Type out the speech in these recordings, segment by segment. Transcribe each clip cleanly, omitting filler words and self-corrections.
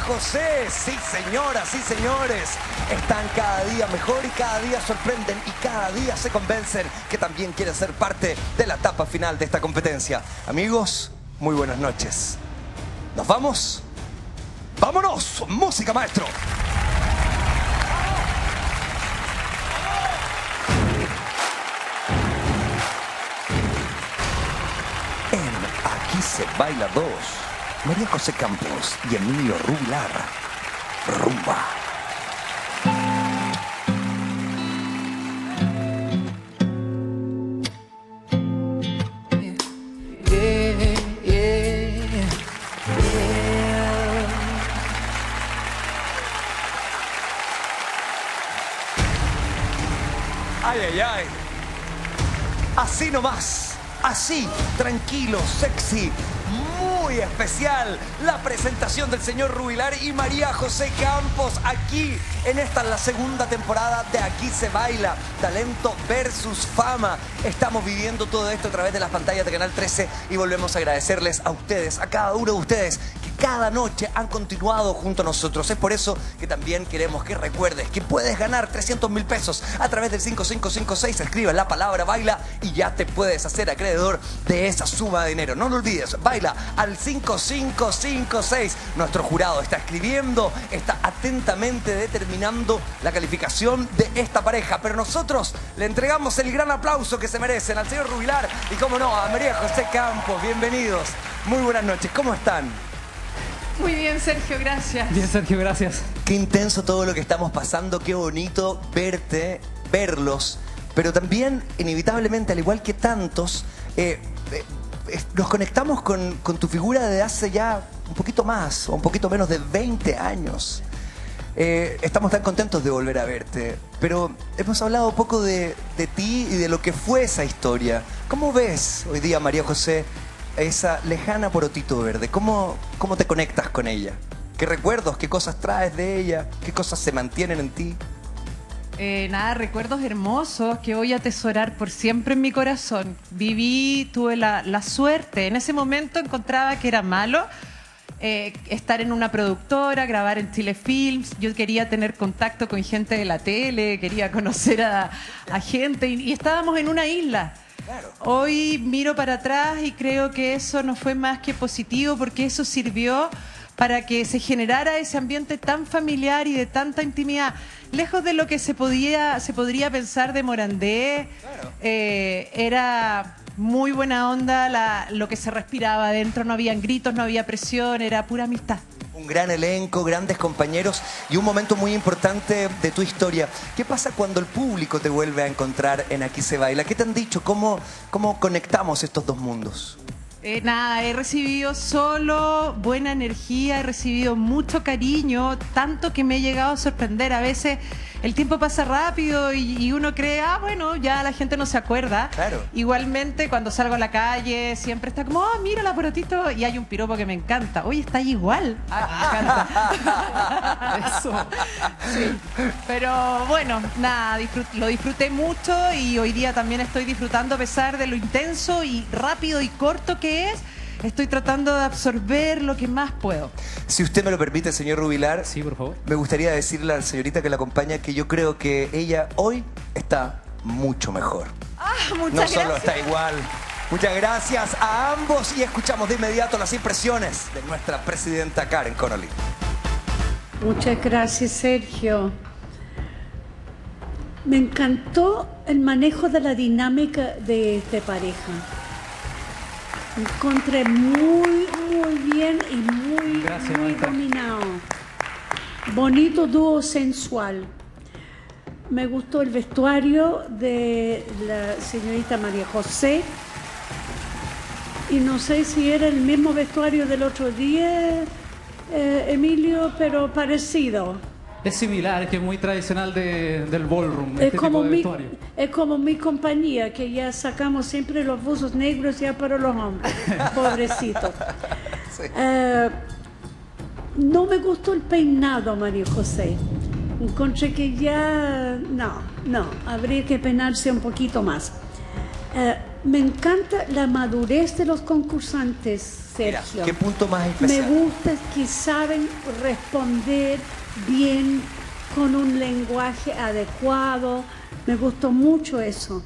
José. Sí, señoras, sí, señores. Están cada día mejor y cada día sorprenden y cada día se convencen que también quieren ser parte de la etapa final de esta competencia. Amigos, muy buenas noches. ¿Nos vamos? ¡Vámonos! ¡Música, maestro! Aquí se baila 2. María José Campos y Emilio Rubilar. Rumba. Ay, ay, ay. Así nomás. Así, tranquilo, sexy, muy especial. La presentación del señor Rubilar y María José Campos aquí en esta, la segunda temporada de Aquí se baila. Talento versus fama. Estamos viviendo todo esto a través de las pantallas de Canal 13 y volvemos a agradecerles a ustedes, a cada uno de ustedes, que cada noche han continuado junto a nosotros. Es por eso que también queremos que recuerdes que puedes ganar 300.000 pesos a través del 5556. Escribe la palabra baila y ya te puedes hacer acreedor de esa suma de dinero. No lo olvides, baila al 5556. Nuestro jurado está escribiendo, está atentamente determinando la calificación de esta pareja, pero nosotros le entregamos el gran aplauso que se merecen al señor Rubilar y, como no, a María José Campos. Bienvenidos, muy buenas noches, ¿cómo están? Muy bien, Sergio, gracias. Bien, Sergio, gracias. Qué intenso todo lo que estamos pasando, qué bonito verte, verlos, pero también, inevitablemente, al igual que tantos, nos conectamos con tu figura de hace ya un poquito más o un poquito menos de 20 años. Estamos tan contentos de volver a verte, pero hemos hablado un poco de ti y de lo que fue esa historia. ¿Cómo ves hoy día, María José, esa lejana Porotito Verde? ¿Cómo te conectas con ella? ¿Qué recuerdos, qué cosas traes de ella? ¿Qué cosas se mantienen en ti? Nada, recuerdos hermosos que voy a atesorar por siempre en mi corazón. Tuve la suerte, en ese momento encontraba que era malo estar en una productora, grabar en Telefilms. Yo quería tener contacto con gente de la tele, quería conocer a gente y estábamos en una isla. Claro. Hoy miro para atrás y creo que eso no fue más que positivo, porque eso sirvió para que se generara ese ambiente tan familiar y de tanta intimidad. Lejos de lo que se podría pensar de Morandé, claro. Era muy buena onda lo que se respiraba adentro, no habían gritos, no había presión, era pura amistad. Un gran elenco, grandes compañeros y un momento muy importante de tu historia. ¿Qué pasa cuando el público te vuelve a encontrar en Aquí se baila? ¿Qué te han dicho? ¿Cómo conectamos estos dos mundos? Nada, he recibido solo buena energía, he recibido mucho cariño, tanto que me he llegado a sorprender. A veces el tiempo pasa rápido y uno cree, bueno, ya la gente no se acuerda. Claro. Igualmente, cuando salgo a la calle, siempre está como, mira la Porotito, y hay un piropo que me encanta. Oye, está igual. Me encanta. Eso. Sí. Pero bueno, nada, lo disfruté mucho y hoy día también estoy disfrutando, a pesar de lo intenso y rápido y corto que es. Estoy tratando de absorber lo que más puedo. Si usted me lo permite, señor Rubilar. Sí, por favor. Me gustaría decirle a la señorita que la acompaña que yo creo que ella hoy está mucho mejor. Muchas gracias. No solo está igual. Muchas gracias a ambos y escuchamos de inmediato las impresiones de nuestra presidenta Karen Connolly. Muchas gracias, Sergio. Me encantó el manejo de la dinámica de esta pareja. Me encontré muy bien y muy dominado. Bonito dúo sensual. Me gustó el vestuario de la señorita María José. Y no sé si era el mismo vestuario del otro día, Emilio, pero parecido. Es similar, que es muy tradicional del ballroom, este tipo de vestuario. Es como mi compañía, que ya sacamos siempre los buzos negros ya para los hombres. Pobrecito. Sí. No me gustó el peinado, María José. Encontré que ya... No, habría que peinarse un poquito más. Me encanta la madurez de los concursantes, Sergio. Mira, ¿qué punto más especial? Me gusta que saben responder bien, con un lenguaje adecuado. Me gustó mucho eso.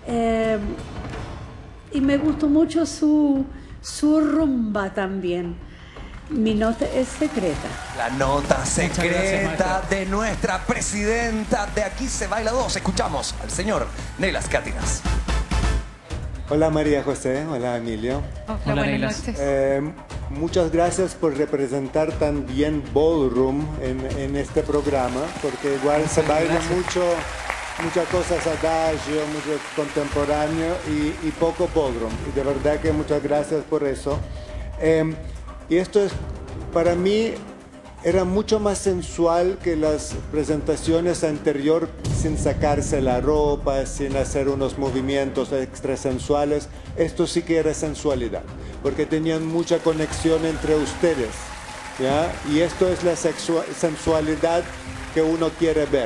Y me gustó mucho su rumba también. Mi nota es secreta. La nota secreta de nuestra presidenta de Aquí se baila 2. Escuchamos al señor Neylas Cátinas. Hola María José, hola Emilio. Hola, buenas noches. Muchas gracias por representar tan bien Ballroom en este programa, porque igual se baila muchas cosas adagio, mucho contemporáneo y poco Ballroom. Y de verdad que muchas gracias por eso. Y esto es, para mí, era mucho más sensual que las presentaciones anteriores, sin sacarse la ropa, sin hacer unos movimientos extra sensuales. Esto sí que era sensualidad, porque tenían mucha conexión entre ustedes, ¿ya? Y esto es la sensualidad que uno quiere ver.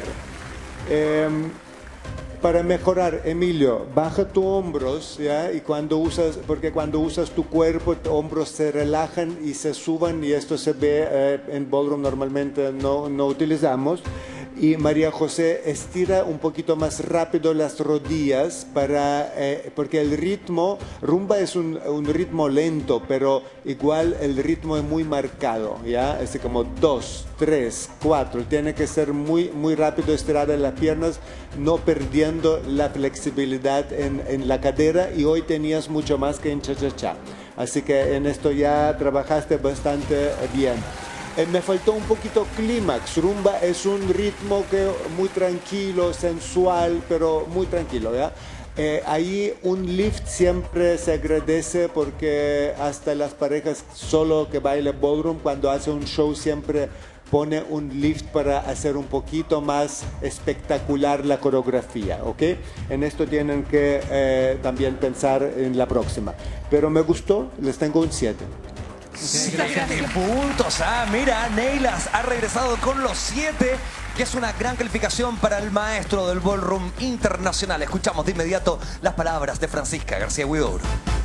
Para mejorar, Emilio, baja tus hombros, ¿ya? Y porque cuando usas tu cuerpo, tus hombros se relajan y se suban, y esto se ve en Ballroom normalmente no utilizamos. Y María José, estira un poquito más rápido las rodillas porque el ritmo, rumba es un ritmo lento, pero igual el ritmo es muy marcado, ¿ya? Así como 2, 3, 4, tiene que ser muy rápido estirar las piernas, no perdiendo la flexibilidad en la cadera, y hoy tenías mucho más que en cha-cha-cha. Así que en esto ya trabajaste bastante bien. Me faltó un poquito clímax. Rumba es un ritmo muy tranquilo, sensual, pero muy tranquilo, ¿ya? Ahí un lift siempre se agradece, porque hasta las parejas solo que bailan Ballroom, cuando hace un show siempre pone un lift para hacer un poquito más espectacular la coreografía, ¿ok? En esto tienen que también pensar en la próxima. Pero me gustó, les tengo un 7. 7 puntos. Mira, Neylas ha regresado con los 7, que es una gran calificación para el maestro del Ballroom internacional. Escuchamos de inmediato las palabras de Francisca García Huidobro.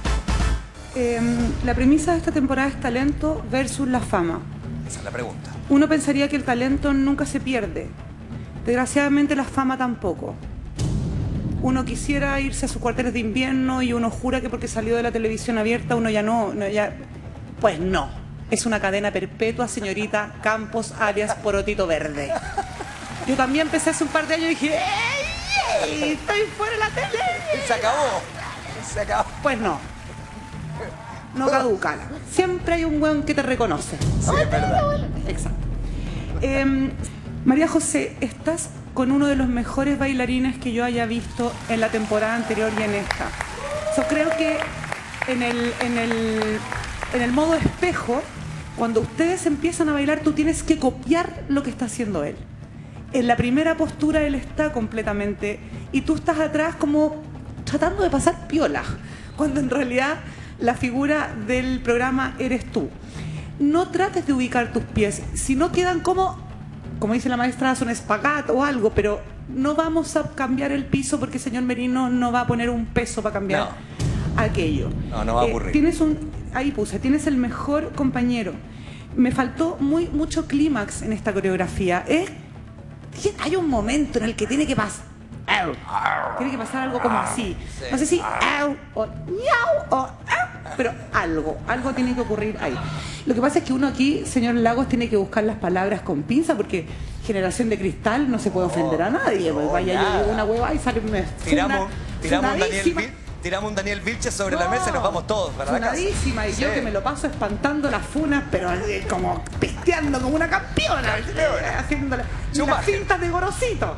La premisa de esta temporada es talento versus la fama. Esa es la pregunta. Uno pensaría que el talento nunca se pierde. Desgraciadamente la fama tampoco. Uno quisiera irse a sus cuarteles de invierno y uno jura que porque salió de la televisión abierta uno ya no. Pues no, es una cadena perpetua, señorita Campos Arias Porotito Verde. Yo también empecé hace un par de años y dije, ¡ey! ¡Estoy fuera de la tele! Y se acabó. Pues no caduca. Siempre hay un weón que te reconoce. Sí, es verdad. Exacto. María José, estás con uno de los mejores bailarines que yo haya visto en la temporada anterior y en esta. Creo que en el modo espejo, cuando ustedes empiezan a bailar, tú tienes que copiar lo que está haciendo él. En la primera postura él está completamente, y tú estás atrás como tratando de pasar piola, cuando en realidad la figura del programa eres tú. No trates de ubicar tus pies, si no quedan como dice la maestra, son espagat o algo, pero no vamos a cambiar el piso porque el señor Merino no va a poner un peso para cambiar aquello. No va a ocurrir. Tienes el mejor compañero. Me faltó mucho clímax en esta coreografía. Hay un momento en el que tiene que pasar algo como así. No sé si o miau o pero algo tiene que ocurrir ahí. Lo que pasa es que uno aquí, señor Lagos, tiene que buscar las palabras con pinza, porque Generación de Cristal no se puede ofender a nadie. Vaya, yo digo una hueva y sale tiramos un Daniel Vilches sobre la mesa y nos vamos todos para la casa. Y yo que me lo paso espantando las funas, pero como pisteando como una campeona, haciéndole las cintas de Gorosito.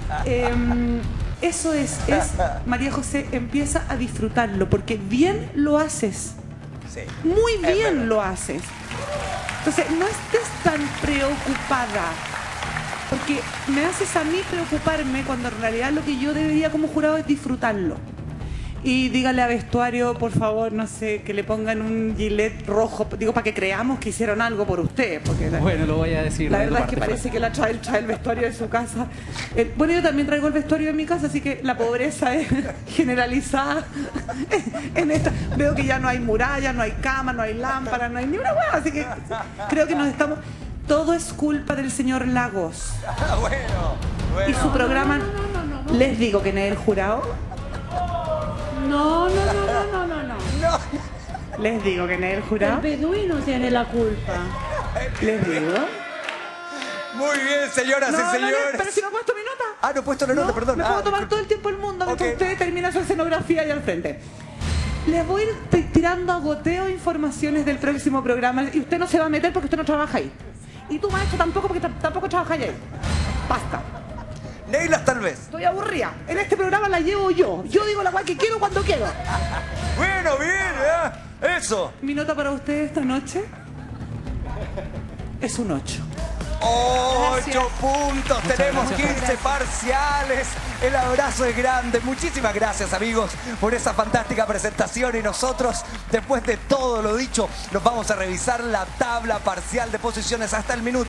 Eso es María José, empieza a disfrutarlo, porque bien lo haces. Sí, muy bien lo haces. Entonces, no estés tan preocupada, porque me haces a mí preocuparme cuando en realidad lo que yo debería como jurado es disfrutarlo. Y dígale a vestuario, por favor, no sé, que le pongan un gilet rojo, digo, para que creamos que hicieron algo por usted. Porque bueno, lo voy a decir. La verdad es que parece que trae el vestuario de su casa. Bueno, yo también traigo el vestuario de mi casa, así que la pobreza es generalizada en esta. Veo que ya no hay muralla, no hay cama, no hay lámpara, no hay ni una hueá, así que creo que nos estamos... Todo es culpa del señor Lagos. Bueno. Y su programa... Les digo que no es el jurado. No. Les digo que no es el jurado. El beduino tiene la culpa. Les digo. Muy bien, señoras y señores. Pero si no he puesto mi nota. Ah, no he puesto la nota, perdón. Me puedo tomar todo el tiempo del mundo mientras usted termina su escenografía ahí al frente. Les voy a ir tirando a goteo informaciones del próximo programa y usted no se va a meter porque usted no trabaja ahí. Y tú, maestro, tampoco, porque tampoco trabajas ahí. Basta. Neylas, tal vez. Estoy aburrida. En este programa la llevo yo. Yo digo la cual que quiero cuando quiero. Bueno, bien, eso. Mi nota para usted esta noche es un 8. 8 puntos, Muchas tenemos gracias. 15 parciales. El abrazo es grande. Muchísimas gracias, amigos, por esa fantástica presentación. Y nosotros, después de todo lo dicho, nos vamos a revisar la tabla parcial de posiciones hasta el minuto.